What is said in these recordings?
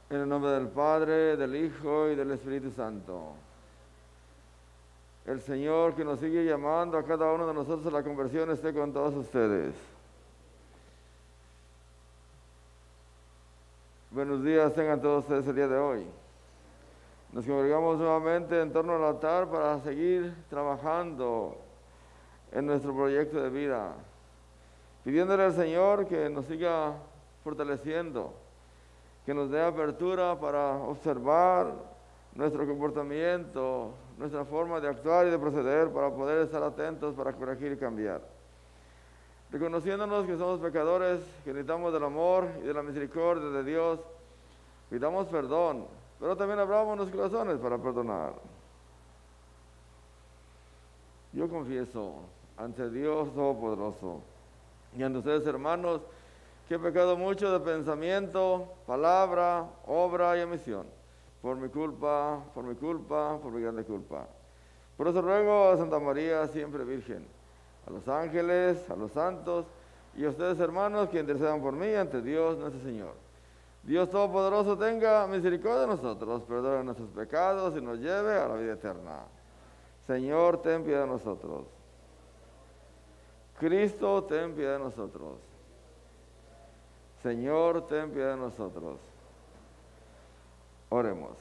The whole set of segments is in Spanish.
En el nombre del Padre, del Hijo y del Espíritu Santo. El Señor que nos sigue llamando a cada uno de nosotros a la conversión esté con todos ustedes. Buenos días tengan todos ustedes el día de hoy. Nos congregamos nuevamente en torno al altar para seguir trabajando en nuestro proyecto de vida, pidiéndole al Señor que nos siga fortaleciendo, que nos dé apertura para observar nuestro comportamiento, nuestra forma de actuar y de proceder para poder estar atentos para corregir y cambiar. Reconociéndonos que somos pecadores, que necesitamos del amor y de la misericordia de Dios, pidamos perdón, pero también abramos los corazones para perdonar. Yo confieso ante Dios Todopoderoso y ante ustedes, hermanos, que he pecado mucho de pensamiento, palabra, obra y omisión, por mi culpa, por mi grande culpa. Por eso ruego a Santa María, siempre Virgen, a los ángeles, a los santos y a ustedes, hermanos, que intercedan por mí ante Dios nuestro Señor. Dios Todopoderoso tenga misericordia de nosotros, perdone nuestros pecados y nos lleve a la vida eterna. Señor, ten piedad de nosotros. Cristo, ten piedad de nosotros. Señor, ten piedad de nosotros. Oremos.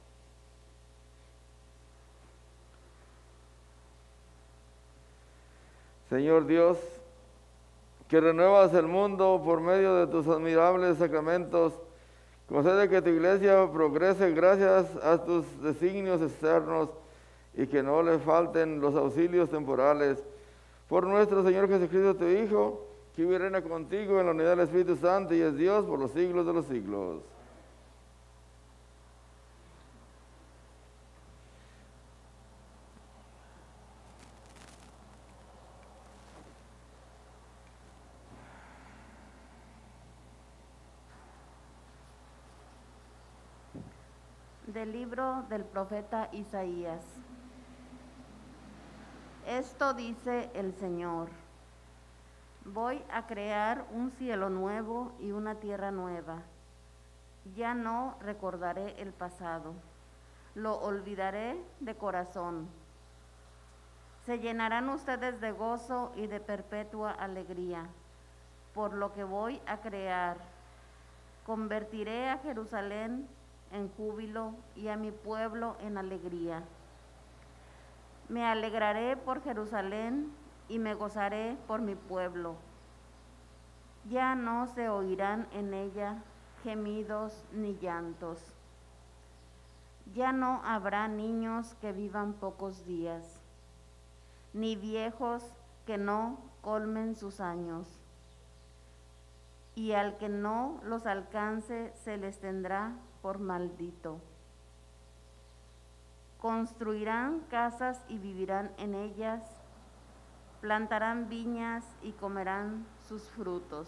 Señor Dios, que renuevas el mundo por medio de tus admirables sacramentos, concede que tu iglesia progrese gracias a tus designios externos y que no le falten los auxilios temporales. Por nuestro Señor Jesucristo, tu Hijo, que vive y reina contigo en la unidad del Espíritu Santo y es Dios por los siglos de los siglos. Del libro del profeta Isaías. Esto dice el Señor: voy a crear un cielo nuevo y una tierra nueva. Ya no recordaré el pasado, lo olvidaré de corazón. Se llenarán ustedes de gozo y de perpetua alegría por lo que voy a crear. Convertiré a Jerusalén en júbilo y a mi pueblo en alegría. Me alegraré por Jerusalén y me gozaré por mi pueblo. Ya no se oirán en ella gemidos ni llantos. Ya no habrá niños que vivan pocos días, ni viejos que no colmen sus años. Y al que no los alcance se les tendrá por maldito. Construirán casas y vivirán en ellas, plantarán viñas y comerán sus frutos.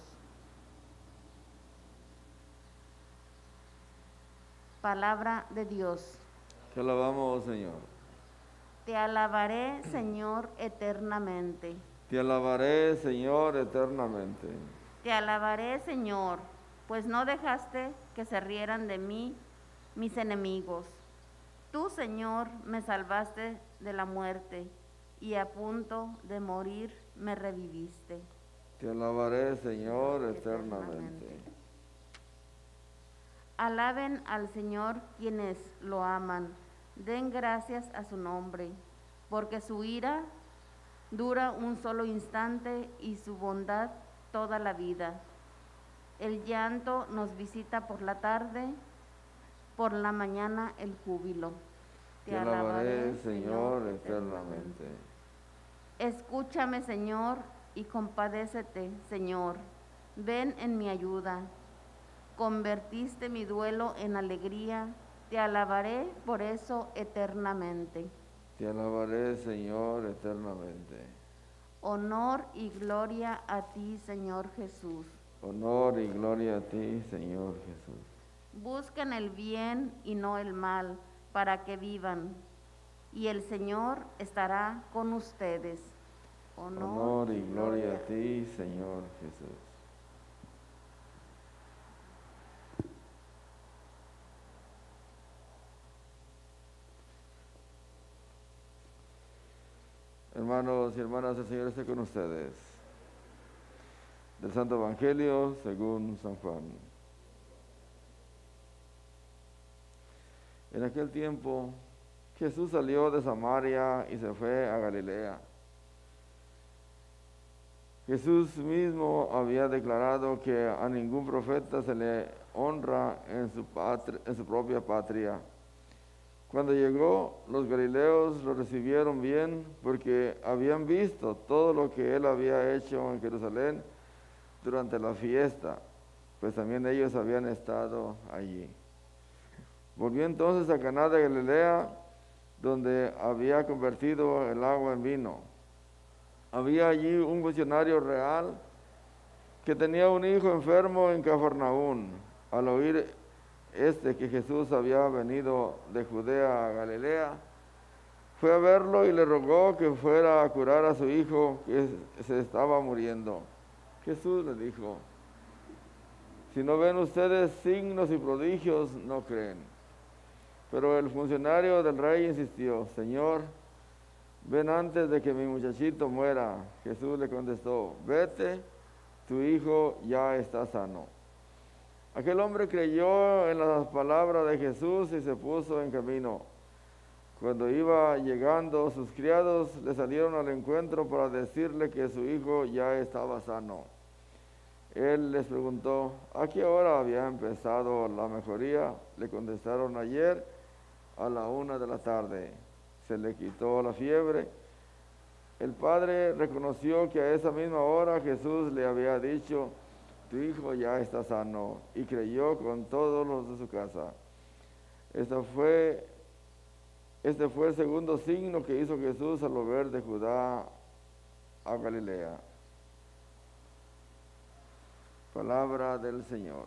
Palabra de Dios. Te alabamos, Señor. Te alabaré, Señor, eternamente. Te alabaré, Señor, eternamente. Te alabaré, Señor, pues no dejaste que se rieran de mí mis enemigos. Tú, Señor, me salvaste de la muerte y a punto de morir me reviviste. Te alabaré, Señor, eternamente. Alaben al Señor quienes lo aman, den gracias a su nombre, porque su ira dura un solo instante y su bondad toda la vida. El llanto nos visita por la tarde, por la mañana el júbilo. Te alabaré, Señor, eternamente. Escúchame, Señor, y compadécete, Señor. Ven en mi ayuda. Convertiste mi duelo en alegría. Te alabaré por eso eternamente. Te alabaré, Señor, eternamente. Honor y gloria a ti, Señor Jesús. Honor y gloria a ti, Señor Jesús. Busquen el bien y no el mal, para que vivan, y el Señor estará con ustedes. Honor y gloria a ti, Señor Jesús. Hermanos y hermanas, el Señor esté con ustedes. Del Santo Evangelio según San Juan. En aquel tiempo, Jesús salió de Samaria y se fue a Galilea. Jesús mismo había declarado que a ningún profeta se le honra en su propia patria. Cuando llegó, los galileos lo recibieron bien porque habían visto todo lo que él había hecho en Jerusalén durante la fiesta, pues también ellos habían estado allí. Volvió entonces a Caná de Galilea, donde había convertido el agua en vino. Había allí un funcionario real que tenía un hijo enfermo en Cafarnaún. Al oír que Jesús había venido de Judea a Galilea, fue a verlo y le rogó que fuera a curar a su hijo que se estaba muriendo. Jesús le dijo: si no ven ustedes signos y prodigios, no creen. Pero el funcionario del rey insistió: Señor, ven antes de que mi muchachito muera. Jesús le contestó: vete, tu hijo ya está sano. Aquel hombre creyó en las palabras de Jesús y se puso en camino. Cuando iba llegando, sus criados le salieron al encuentro para decirle que su hijo ya estaba sano. Él les preguntó: ¿a qué hora había empezado la mejoría? Le contestaron: ayer a la 1 de la tarde. Se le quitó la fiebre. El padre reconoció que a esa misma hora Jesús le había dicho: tu hijo ya está sano, y creyó con todos los de su casa. Este fue el segundo signo que hizo Jesús al volver de Judá a Galilea. Palabra del Señor.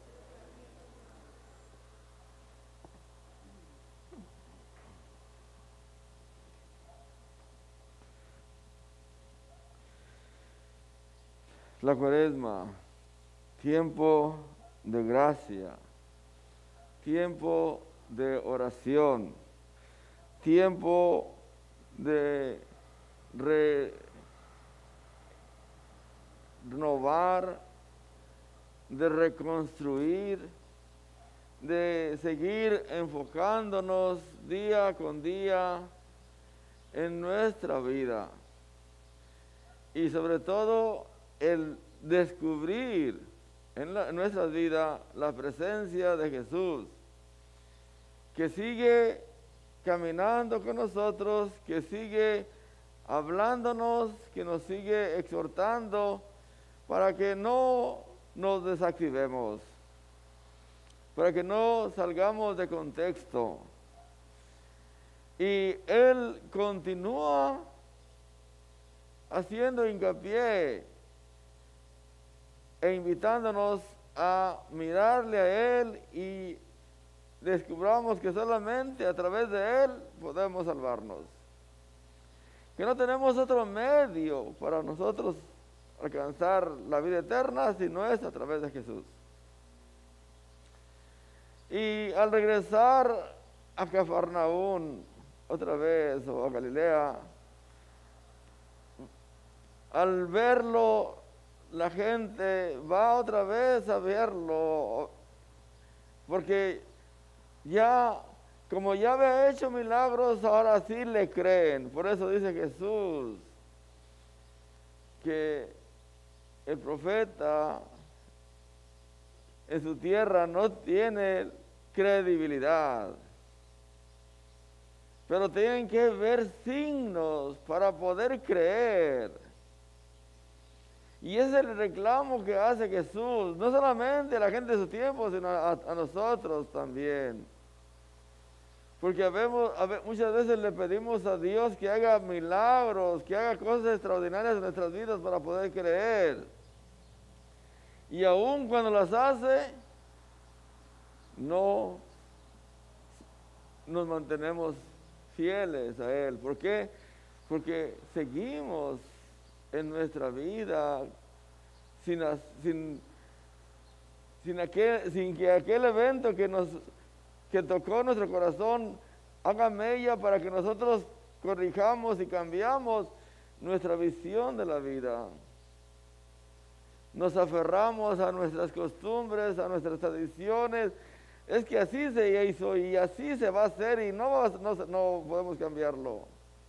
La Cuaresma, tiempo de gracia, tiempo de oración, tiempo de renovar, de reconstruir, de seguir enfocándonos día con día en nuestra vida. Y sobre todo el descubrir en nuestra vida la presencia de Jesús, que sigue caminando con nosotros, que sigue hablándonos, que nos sigue exhortando para que no nos desactivemos, para que no salgamos de contexto. Y Él continúa haciendo hincapié e invitándonos a mirarle a Él, y descubramos que solamente a través de Él podemos salvarnos. Que no tenemos otro medio para nosotros alcanzar la vida eterna si no es a través de Jesús. Y al regresar a Cafarnaún otra vez, o a Galilea, al verlo, la gente va otra vez a verlo, porque como ya había hecho milagros, ahora sí le creen. Por eso dice Jesús que el profeta en su tierra no tiene credibilidad, pero tienen que ver signos para poder creer. Y ese es el reclamo que hace Jesús, no solamente a la gente de su tiempo, sino a nosotros también. Porque muchas veces le pedimos a Dios que haga milagros, que haga cosas extraordinarias en nuestras vidas para poder creer. Y aun cuando las hace, no nos mantenemos fieles a Él. ¿Por qué? Porque seguimos en nuestra vida sin que aquel evento que tocó nuestro corazón haga mella para que nosotros corrijamos y cambiamos nuestra visión de la vida. Nos aferramos a nuestras costumbres, a nuestras tradiciones. Es que así se hizo y así se va a hacer y no podemos cambiarlo.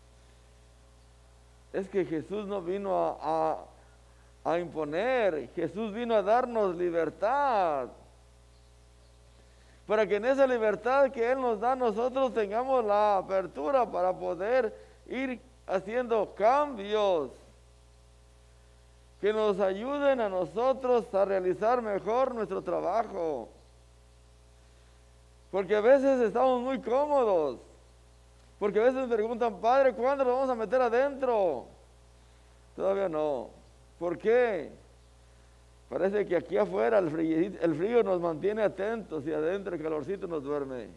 Es que Jesús no vino a imponer, Jesús vino a darnos libertad. Para que en esa libertad que Él nos da, nosotros tengamos la apertura para poder ir haciendo cambios que nos ayuden a nosotros a realizar mejor nuestro trabajo. Porque a veces estamos muy cómodos. Porque a veces me preguntan, Padre, ¿cuándo lo vamos a meter adentro? Todavía no. ¿Por qué? Parece que aquí afuera el frío nos mantiene atentos y adentro el calorcito nos duerme.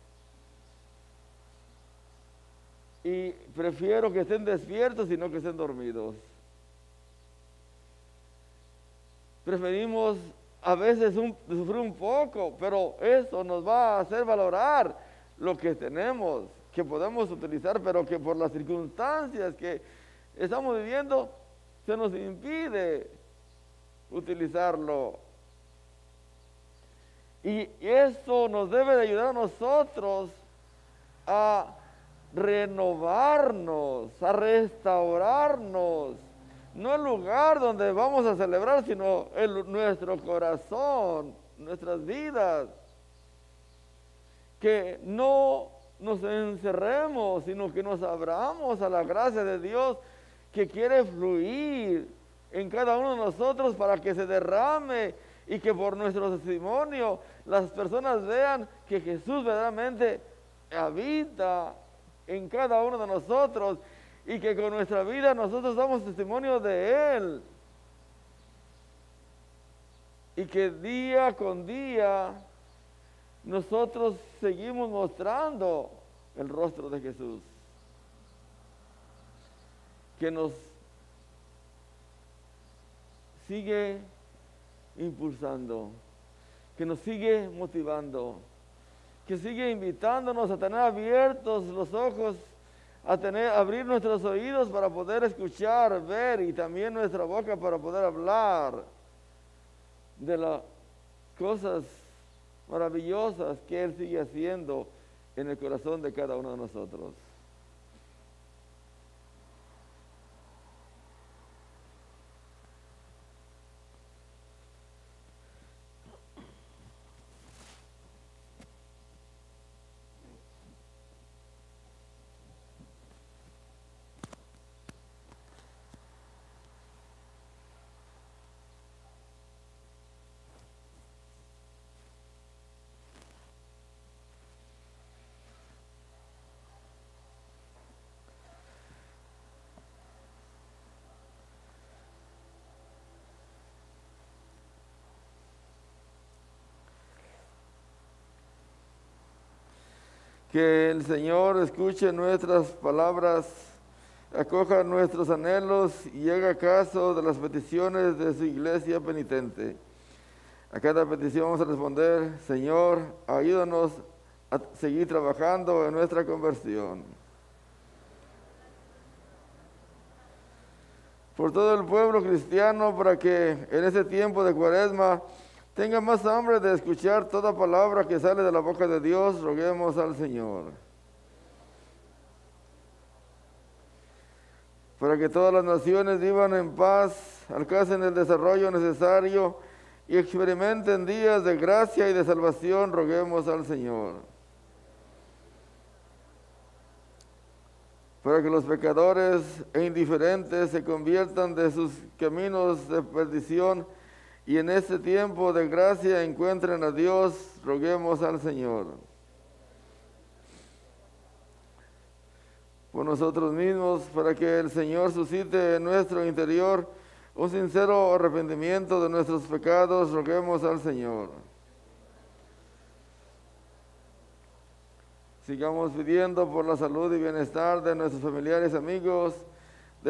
Y prefiero que estén despiertos y no que estén dormidos. Preferimos a veces sufrir un poco, pero eso nos va a hacer valorar lo que tenemos, que podemos utilizar, pero que por las circunstancias que estamos viviendo se nos impide utilizarlo. Y eso nos debe de ayudar a nosotros a renovarnos, a restaurarnos. No el lugar donde vamos a celebrar, sino nuestro corazón, nuestras vidas. Que no nos encerremos, sino que nos abramos a la gracia de Dios que quiere fluir en cada uno de nosotros para que se derrame y que por nuestro testimonio las personas vean que Jesús verdaderamente habita en cada uno de nosotros y que con nuestra vida nosotros damos testimonio de Él. Y que día con día nosotros seguimos mostrando el rostro de Jesús. Que nos sigue impulsando, que nos sigue motivando, que sigue invitándonos a tener abiertos los ojos, abrir nuestros oídos para poder escuchar, ver y también nuestra boca para poder hablar de las cosas maravillosas que Él sigue haciendo en el corazón de cada uno de nosotros. Que el Señor escuche nuestras palabras, acoja nuestros anhelos y haga caso de las peticiones de su iglesia penitente. A cada petición vamos a responder, Señor, ayúdanos a seguir trabajando en nuestra conversión. Por todo el pueblo cristiano, para que en ese tiempo de Cuaresma tenga más hambre de escuchar toda palabra que sale de la boca de Dios, roguemos al Señor. Para que todas las naciones vivan en paz, alcancen el desarrollo necesario y experimenten días de gracia y de salvación, roguemos al Señor. Para que los pecadores e indiferentes se conviertan de sus caminos de perdición y en este tiempo de gracia encuentren a Dios, roguemos al Señor. Por nosotros mismos, para que el Señor suscite en nuestro interior un sincero arrepentimiento de nuestros pecados, roguemos al Señor. Sigamos pidiendo por la salud y bienestar de nuestros familiares, amigos, de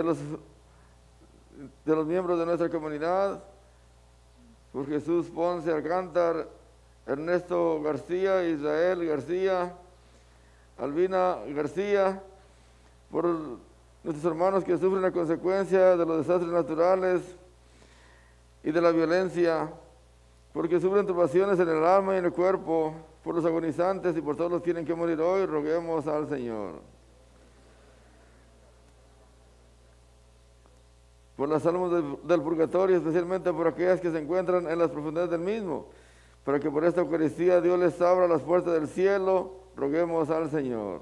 los miembros de nuestra comunidad, por Jesús Ponce Alcántar, Ernesto García, Israel García, Albina García, por nuestros hermanos que sufren la consecuencia de los desastres naturales y de la violencia, porque sufren turbaciones en el alma y en el cuerpo, por los agonizantes y por todos los que tienen que morir hoy, roguemos al Señor. Por las almas del purgatorio, especialmente por aquellas que se encuentran en las profundidades del mismo, para que por esta Eucaristía Dios les abra las puertas del cielo, roguemos al Señor.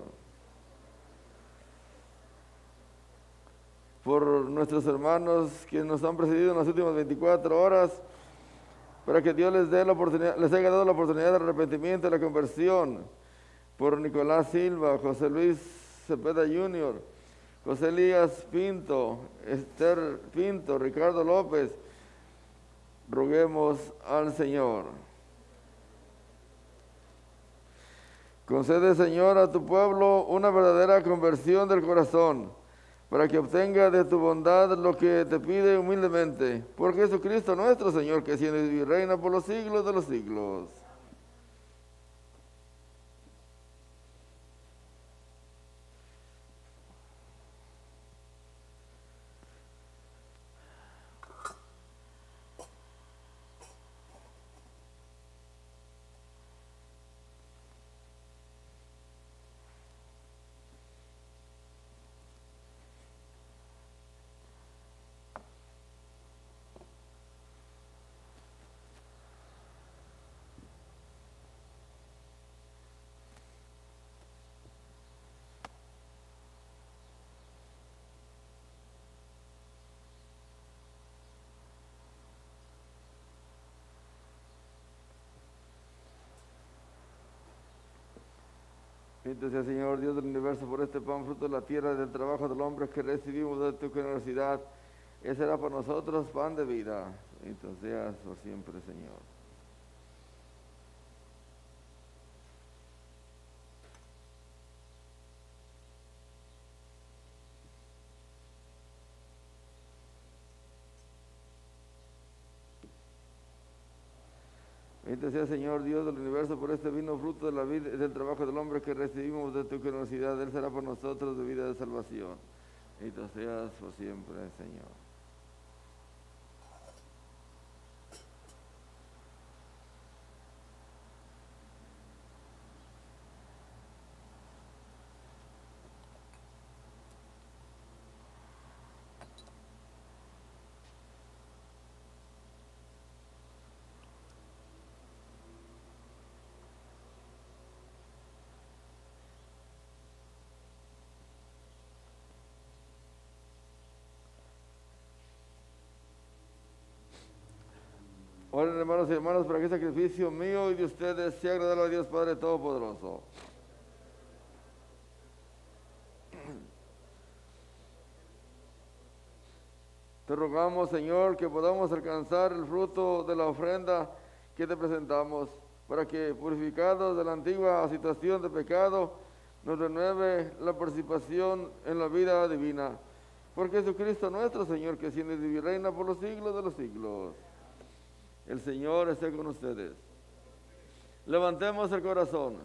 Por nuestros hermanos que nos han precedido en las últimas 24 horas, para que Dios les dé la oportunidad, les haya dado la oportunidad del arrepentimiento y la conversión. Por Nicolás Silva, José Luis Cepeda Jr., José Elías Pinto, Esther Pinto, Ricardo López, roguemos al Señor. Concede, Señor, a tu pueblo una verdadera conversión del corazón, para que obtenga de tu bondad lo que te pide humildemente. Por Jesucristo nuestro Señor, que siendo y reina por los siglos de los siglos. Bendito sea, Señor, Dios del universo, por este pan, fruto de la tierra y del trabajo del hombre que recibimos de tu generosidad. Ese será para nosotros pan de vida. Bendito seas por siempre, Señor. Bendito sea, Señor, Dios del universo, por este vino, fruto de la vida y del trabajo del hombre que recibimos de tu generosidad. Él será para nosotros de vida de salvación. Bendito seas por siempre, Señor. Oren, hermanos y hermanas, para que el sacrificio mío y de ustedes sea agradable a Dios Padre Todopoderoso. Te rogamos, Señor, que podamos alcanzar el fruto de la ofrenda que te presentamos, para que, purificados de la antigua situación de pecado, nos renueve la participación en la vida divina. Por Jesucristo nuestro Señor, que siendo y vive y reina por los siglos de los siglos. El Señor esté con ustedes. Levantemos el corazón.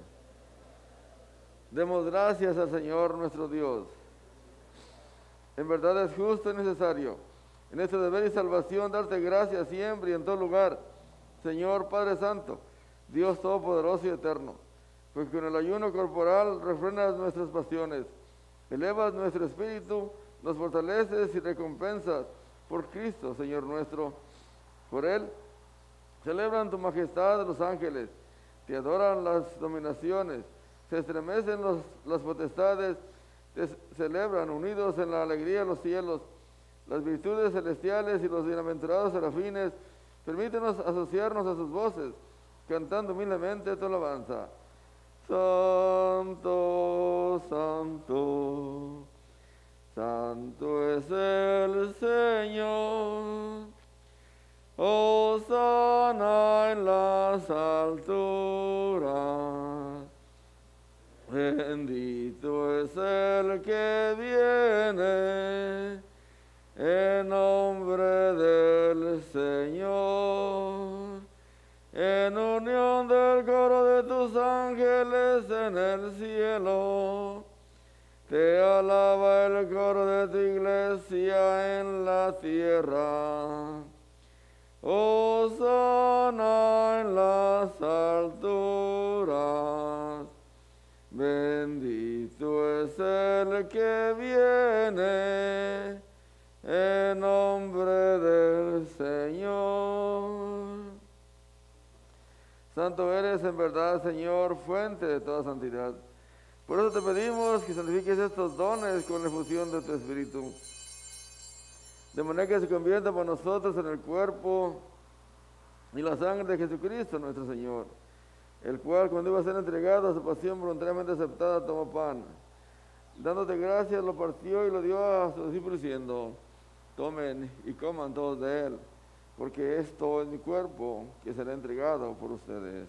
Demos gracias al Señor nuestro Dios. En verdad es justo y necesario, en este deber y salvación, darte gracias siempre y en todo lugar, Señor Padre Santo, Dios Todopoderoso y Eterno, pues con el ayuno corporal refrenas nuestras pasiones, elevas nuestro espíritu, nos fortaleces y recompensas por Cristo, Señor nuestro. Por Él celebran tu majestad los ángeles, te adoran las dominaciones, se estremecen las potestades, te celebran unidos en la alegría de los cielos, las virtudes celestiales y los bienaventurados serafines. Permítenos asociarnos a sus voces, cantando humildemente tu alabanza. Santo, santo, santo es el Señor. Hosana en las alturas. Bendito es el que viene en nombre del Señor, en unión del coro de tus ángeles en el cielo. Te alaba el coro de tu iglesia en la tierra. Hosana en las alturas. Bendito es el que viene en nombre del Señor. Santo eres en verdad, Señor, fuente de toda santidad. Por eso te pedimos que santifiques estos dones con la efusión de tu Espíritu, de manera que se convierta por nosotros en el cuerpo y la sangre de Jesucristo nuestro Señor, el cual, cuando iba a ser entregado a su pasión voluntariamente aceptada, tomó pan. Dándote gracias, lo partió y lo dio a sus discípulos diciendo: tomen y coman todos de él, porque esto es mi cuerpo que será entregado por ustedes.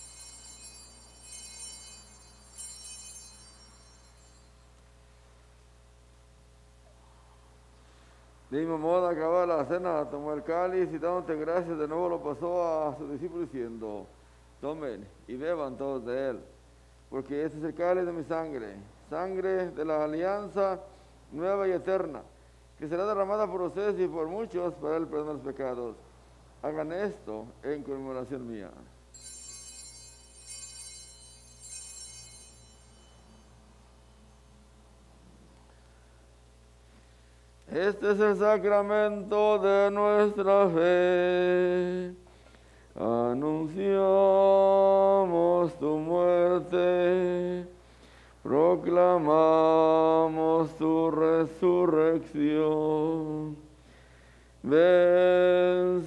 De mismo modo, acabada la cena, tomó el cáliz y dándote gracias, de nuevo lo pasó a sus discípulos diciendo: tomen y beban todos de él, porque este es el cáliz de mi sangre, sangre de la alianza nueva y eterna, que será derramada por ustedes y por muchos para el perdón de los pecados. Hagan esto en conmemoración mía. Este es el sacramento de nuestra fe. Anunciamos tu muerte, proclamamos tu resurrección. Ven,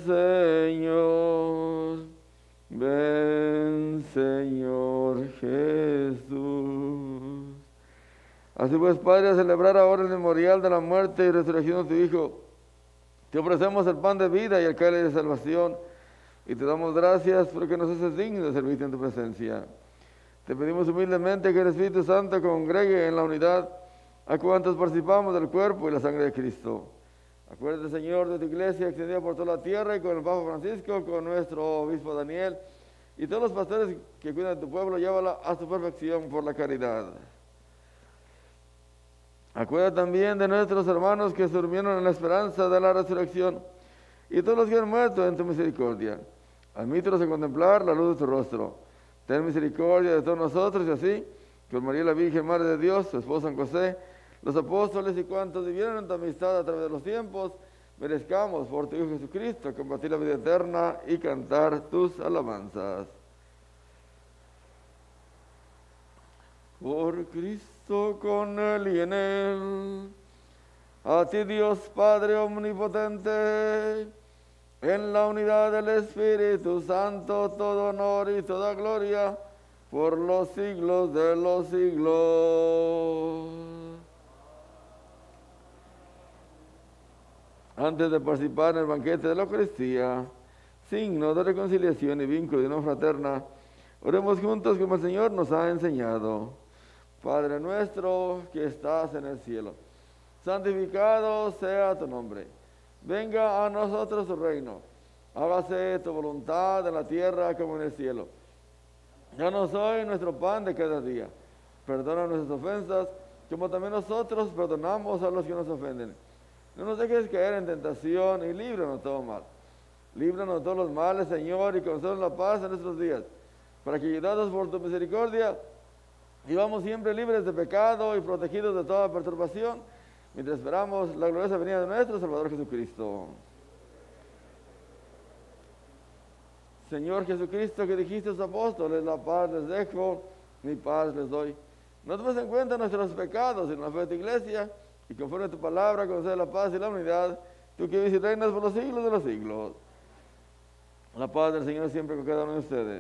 Señor Jesús. Así pues, Padre, a celebrar ahora el memorial de la muerte y resurrección de tu Hijo, te ofrecemos el pan de vida y el cáliz de salvación, y te damos gracias porque nos haces dignos de servirte en tu presencia. Te pedimos humildemente que el Espíritu Santo congregue en la unidad a cuantos participamos del cuerpo y la sangre de Cristo. Acuérdate, Señor, de tu iglesia extendida por toda la tierra, y con el Papa Francisco, con nuestro obispo Daniel, y todos los pastores que cuidan de tu pueblo, llévala a su perfección por la caridad. Acuérdate también de nuestros hermanos que se durmieron en la esperanza de la resurrección, y todos los que han muerto en tu misericordia. Admítelos a contemplar la luz de tu rostro. Ten misericordia de todos nosotros, y así, con María la Virgen, Madre de Dios, su esposo San José, los apóstoles y cuantos vivieron en tu amistad a través de los tiempos, merezcamos por tu Hijo Jesucristo compartir la vida eterna y cantar tus alabanzas. Por Cristo, con Él y en Él, a ti Dios Padre Omnipotente, en la unidad del Espíritu Santo, todo honor y toda gloria, por los siglos de los siglos. Antes de participar en el banquete de la Eucaristía, signo de reconciliación y vínculo de una fraterna, oremos juntos como el Señor nos ha enseñado. Padre nuestro que estás en el cielo, santificado sea tu nombre. Venga a nosotros tu reino. Hágase tu voluntad en la tierra como en el cielo. Danos hoy nuestro pan de cada día. Perdona nuestras ofensas, como también nosotros perdonamos a los que nos ofenden. No nos dejes caer en tentación y líbranos de todo mal. Líbranos de todos los males, Señor, y concédenos la paz en nuestros días, para que, ayudados por tu misericordia, vivamos siempre libres de pecado y protegidos de toda perturbación, mientras esperamos la gloriosa venida de nuestro Salvador Jesucristo. Señor Jesucristo, que dijiste a tus apóstoles: la paz les dejo, mi paz les doy. No tomes en cuenta nuestros pecados, sino la fe de tu iglesia, y conforme a tu palabra concede la paz y la unidad, tú que vives y reinas por los siglos de los siglos. La paz del Señor siempre con cada uno de ustedes.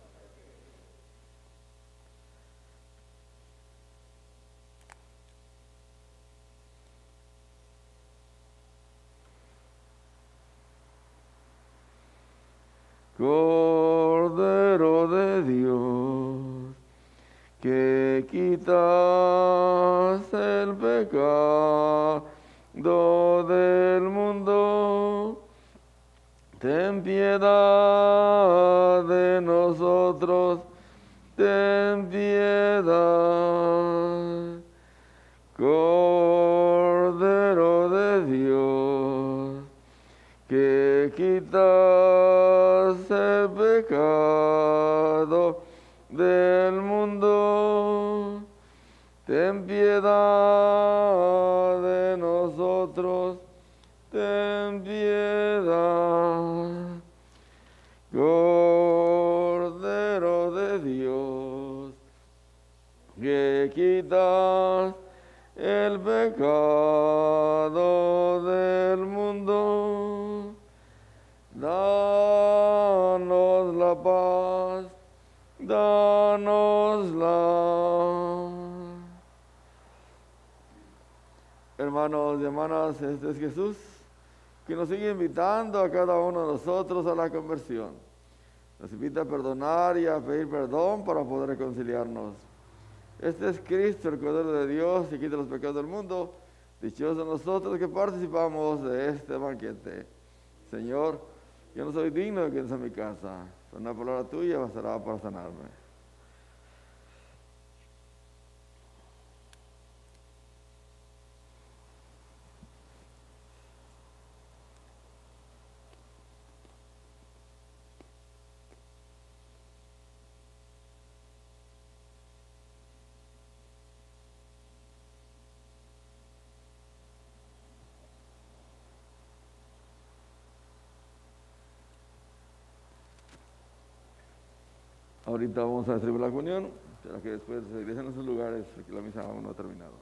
Cordero de Dios, que quitas el pecado del mundo, ten piedad de nosotros, ten piedad. el pecado del mundo. Ten piedad de nosotros, ten piedad. Cordero de Dios, que quitas el pecado del mundo, danos la paz, danosla. Hermanos y hermanas, este es Jesús, que nos sigue invitando a cada uno de nosotros a la conversión. Nos invita a perdonar y a pedir perdón para poder reconciliarnos. Este es Cristo, el Cordero de Dios, que quita los pecados del mundo. Dichosos nosotros que participamos de este banquete. Señor, yo no soy digno de que entres a mi casa, pero una palabra tuya bastará para sanarme. Ahorita vamos a recibir la comunión, para que después se regresen a sus lugares, porque la misa aún no ha terminado.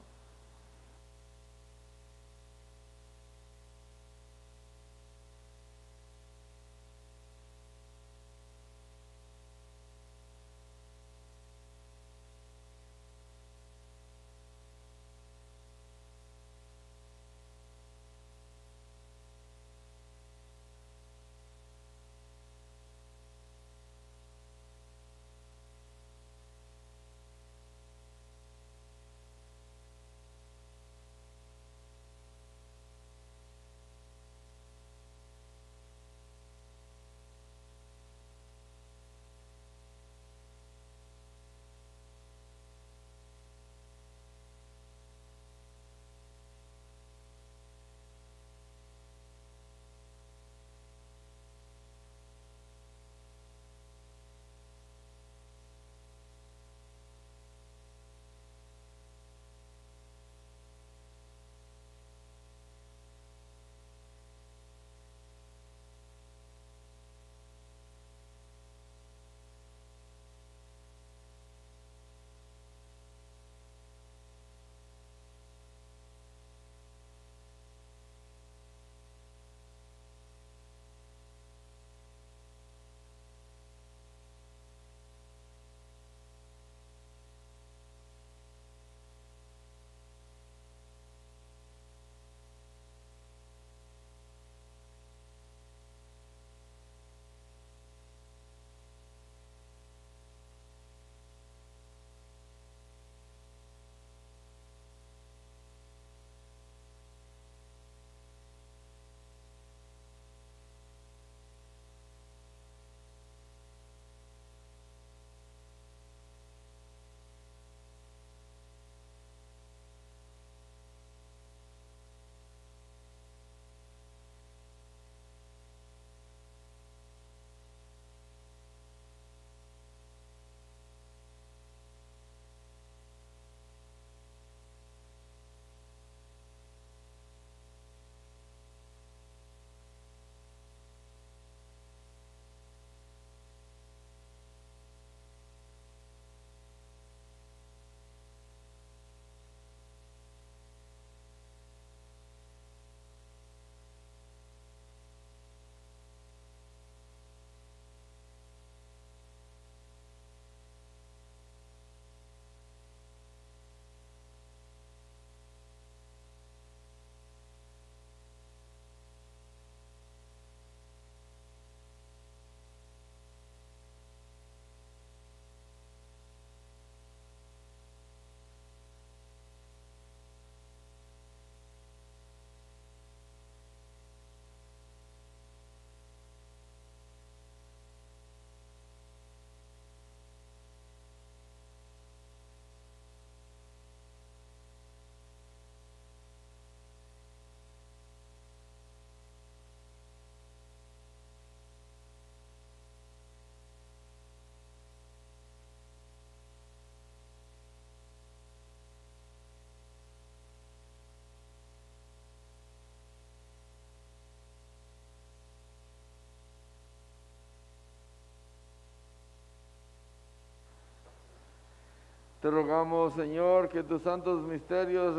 Te rogamos, Señor, que tus santos misterios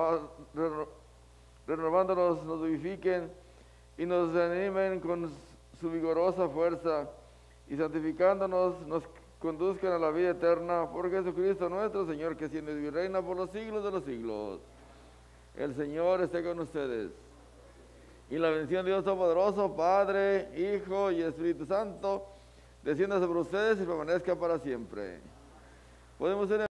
renovándonos nos vivifiquen y nos animen con su vigorosa fuerza y santificándonos nos conduzcan a la vida eterna por Jesucristo nuestro Señor, que siendo y reina por los siglos de los siglos. El Señor esté con ustedes. Y la bendición de Dios Todopoderoso, Padre, Hijo y Espíritu Santo, descienda sobre ustedes y permanezca para siempre. Podemos ir